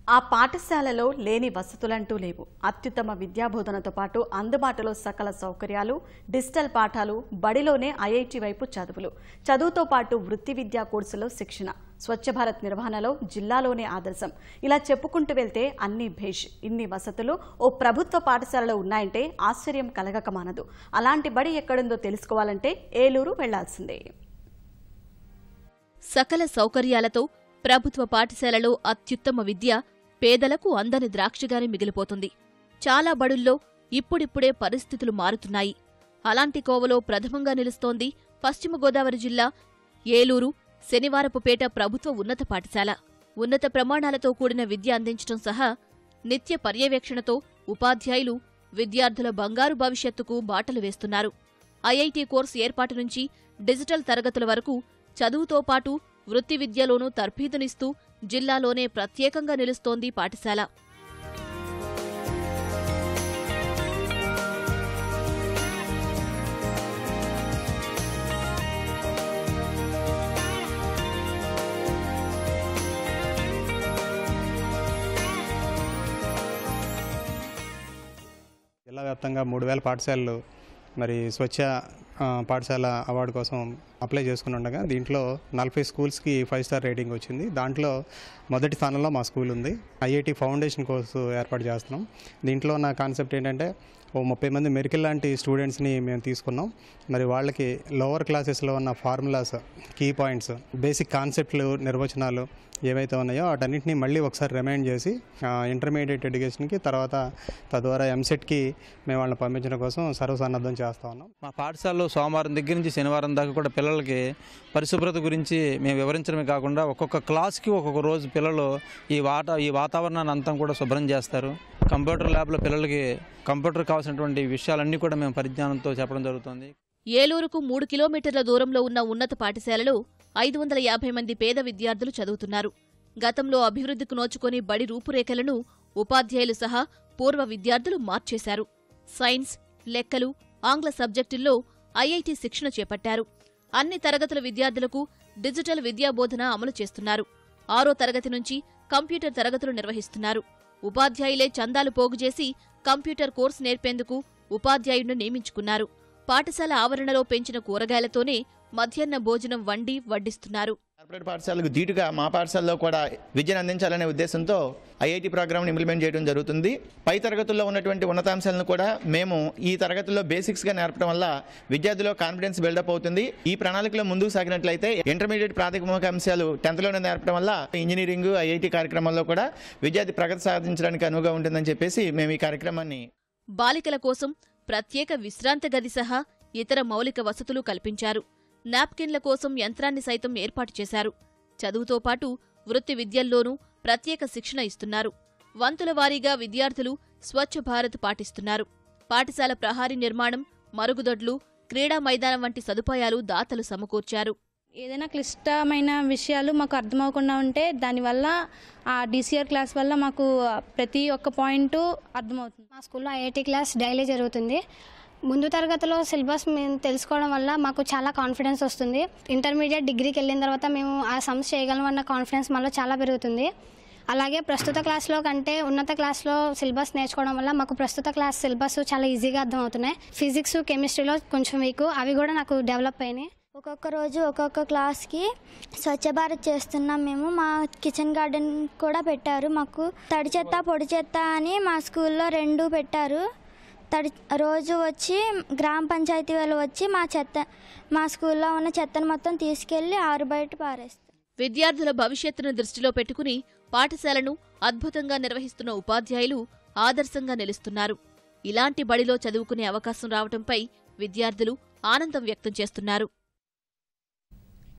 ఆ పాఠశాలలో లేని వసతులంటూ లేవు. అత్యుత్తమ విద్యాబోధనతో పాటు అందుబాటులో సకల సౌకర్యాలు, డిజిటల్ పాఠాలు, బడిలోనే ఐఐటి వైపు చదువులు, చదువుతో పాటు వృత్తి విద్యా కోర్సులో శిక్షణ, స్వచ్ఛ భారత్ నిర్వహణలో జిల్లాలోనే ఆదర్శం. ఇలా చెప్పుకుంటూ వెళ్తే అన్ని భేష్. ఇన్ని వసతులు ఓ ప్రభుత్వ పాఠశాలలో ఉన్నాయంటే ఆశ్చర్యం కలగక మానదు. అలాంటి బడి ఎక్కడుందో తెలుసుకోవాలంటే ఏలూరు వెళ్లాల్సిందే. సకల సౌకర్యాలతో ప్రభుత్వ పాఠశాలలో అత్యుత్తమ విద్య పేదలకు అందని ద్రాక్షగానే మిగిలిపోతుంది. చాలా బడుల్లో ఇప్పుడిప్పుడే పరిస్థితులు మారుతున్నాయి. అలాంటి కోవలో ప్రథమంగా నిలుస్తోంది పశ్చిమ గోదావరి జిల్లా ఏలూరు శనివారపుపేట ప్రభుత్వ ఉన్నత పాఠశాల. ఉన్నత ప్రమాణాలతో కూడిన విద్య అందించడం సహా నిత్య పర్యవేక్షణతో ఉపాధ్యాయులు విద్యార్థుల బంగారు భవిష్యత్తుకు బాటలు వేస్తున్నారు. ఐఐటి కోర్సు ఏర్పాటు నుంచి డిజిటల్ తరగతుల వరకు చదువుతో పాటు వృత్తి విద్యలోనూ తర్ఫీదునిస్తూ జిల్లాలోనే ప్రత్యేకంగా నిలుస్తోంది పాఠశాల. జిల్లా వ్యాప్తంగా 3000 పాఠశాలలు మరి స్వచ్ఛ పాఠశాల అవార్డు కోసం అప్లై చేసుకుని ఉండగా దీంట్లో 40 స్కూల్స్కి 5 స్టార్ రేటింగ్ వచ్చింది. దాంట్లో మొదటి స్థానంలో మా స్కూల్ ఉంది. ఐఐటి ఫౌండేషన్ కోర్సు ఏర్పాటు చేస్తున్నాం. దీంట్లో నా కాన్సెప్ట్ ఏంటంటే ఓ 30 మంది మెరికల్ లాంటి స్టూడెంట్స్ని మేము తీసుకున్నాం. మరి వాళ్ళకి లోవర్ క్లాసెస్లో ఉన్న ఫార్ములాస్, కీ పాయింట్స్, బేసిక్ కాన్సెప్ట్లు, నిర్వచనాలు ఏవైతే ఉన్నాయో వాటన్నింటినీ మళ్ళీ ఒకసారి రిమైండ్ చేసి ఇంటర్మీడియట్ ఎడ్యుకేషన్కి తర్వాత తద్వారా ఎంసెట్కి మేము వాళ్ళని పంపించడం కోసం సర్వసన్నద్ధం చేస్తూ ఉన్నాం. మా పాఠశాలలో సోమవారం దగ్గర నుంచి శనివారం దాకా కూడా పిల్లలకి పరిశుభ్రత గురించి మేము వివరించడమే కాకుండా ఒక్కొక్క క్లాస్కి ఒక్కొక్క రోజు పిల్లలు ఈ వాతావరణాన్ని అంతా కూడా శుభ్రం చేస్తారు. కంప్యూటర్ ల్యాబ్లో పిల్లలకి కంప్యూటర్ కావాల్సినటువంటి విషయాలన్నీ కూడా మేము పరిజ్ఞానంతో చెప్పడం జరుగుతుంది. ఏలూరుకు 3 కిలోమీటర్ల దూరంలో ఉన్న ఉన్నత పాఠశాలలో 550 మంది పేద విద్యార్థులు చదువుతున్నారు. గతంలో అభివృద్ధికి నోచుకొని బడి రూపురేఖలను ఉపాధ్యాయులు సహా పూర్వ విద్యార్థులు మార్చేశారు. సైన్స్, లెక్కలు, ఆంగ్ల సబ్జెక్టుల్లో ఐఐటి శిక్షణ చేపట్టారు. అన్ని తరగతుల విద్యార్థులకు డిజిటల్ విద్యాబోధన అమలు చేస్తున్నారు. 6వ తరగతి నుంచి కంప్యూటర్ తరగతులు నిర్వహిస్తున్నారు. ఉపాధ్యాయులే చందాలు పోగుచేసి కంప్యూటర్ కోర్సు నేర్పేందుకు ఉపాధ్యాయుడిని నియమించుకున్నారు. పాఠశాల ఆవరణలో పెంచిన కూరగాయలతోనే మధ్యాహ్న భోజనం వండి వడ్డిస్తున్నారు. కార్పొరేట్ పాఠశాలకు ధీటుగా మా పాఠశాలలో కూడా విద్యను అందించాలనే ఉద్దేశంతో ఐఐటి ప్రోగ్రామ్ని ఇంప్లిమెంట్ చేయడం జరుగుతుంది. పై తరగతుల్లో ఉన్నటువంటి ఉన్నతాంశాలను కూడా మేము ఈ తరగతుల్లో బేసిక్స్గా నేర్పడం వల్ల విద్యార్థుల్లో కాన్ఫిడెన్స్ బిల్డప్ అవుతుంది. ఈ ప్రణాళికలో ముందుకు సాగినట్లయితే ఇంటర్మీడియట్ ప్రాథమిక అంశాలు 10th నేర్పడం వల్ల ఇంజనీరింగ్, ఐఐటి కార్యక్రమాల్లో కూడా విద్యార్థి ప్రగతి సాధించడానికి అనువుగా ఉంటుందని చెప్పేసి మేము ఈ కార్యక్రమాన్ని. బాలికల కోసం ప్రత్యేక విశ్రాంతి గది సహా ఇతర మౌలిక వసతులు కల్పించారు. నాప్కిన్ల కోసం యంత్రాన్ని సైతం ఏర్పాటు చేశారు. చదువుతో పాటు వృత్తి విద్యల్లోనూ ప్రత్యేక శిక్షణ ఇస్తున్నారు. వంతుల వారీగా విద్యార్థులు స్వచ్ఛ భారత్ పాటిస్తున్నారు. పాఠశాల ప్రహారీ నిర్మాణం, మరుగుదొడ్లు, క్రీడా మైదానం వంటి సదుపాయాలు దాతలు సమకూర్చారు. ఏదైనా క్లిష్టమైన విషయాలు మాకు అర్థమవకుండా ఉంటే దానివల్ల ఆ డిసిఆర్ క్లాస్ వల్ల మాకు ప్రతి ఒక్క పాయింట్ అర్థమవుతుంది. మా స్కూల్లో ఐఐటి క్లాస్ డైలీ జరుగుతుంది. ముందు తరగతిలో సిలబస్ మేము తెలుసుకోవడం వల్ల మాకు చాలా కాన్ఫిడెన్స్ వస్తుంది. ఇంటర్మీడియట్, డిగ్రీకి వెళ్ళిన తర్వాత మేము ఆ సమ్స్ చేయగలం అన్న కాన్ఫిడెన్స్ మాలో చాలా పెరుగుతుంది. అలాగే ప్రస్తుత క్లాస్లో కంటే ఉన్నత క్లాస్లో సిలబస్ నేర్చుకోవడం వల్ల మాకు ప్రస్తుత క్లాస్ సిలబస్ చాలా ఈజీగా అర్థమవుతున్నాయి. ఫిజిక్స్, కెమిస్ట్రీలో కొంచెం వీక్, అవి కూడా నాకు డెవలప్ అయినాయి. ఒక్కొక్క రోజు ఒక్కొక్క క్లాస్కి స్వచ్ఛ భారత్ చేస్తున్నాం మేము. మా కిచెన్ గార్డెన్ కూడా పెట్టారు. మాకు తడి చెత్త, పొడి చెత్త అని మా స్కూల్లో 2 పెట్టారు. రోజు వచ్చి గ్రామ పంచాయతీ వాళ్ళు వచ్చి మా స్కూల్లో ఉన్న చెత్తను మొత్తం తీసుకెళ్లి ఆరుబయట పారేస్తారు. విద్యార్థుల భవిష్యత్తును దృష్టిలో పెట్టుకుని పాఠశాలను అద్భుతంగా నిర్వహిస్తున్న ఉపాధ్యాయులు ఆదర్శంగా నిలుస్తున్నారు. ఇలాంటి బడిలో చదువుకునే అవకాశం రావడంపై విద్యార్థులు ఆనందం వ్యక్తం చేస్తున్నారు.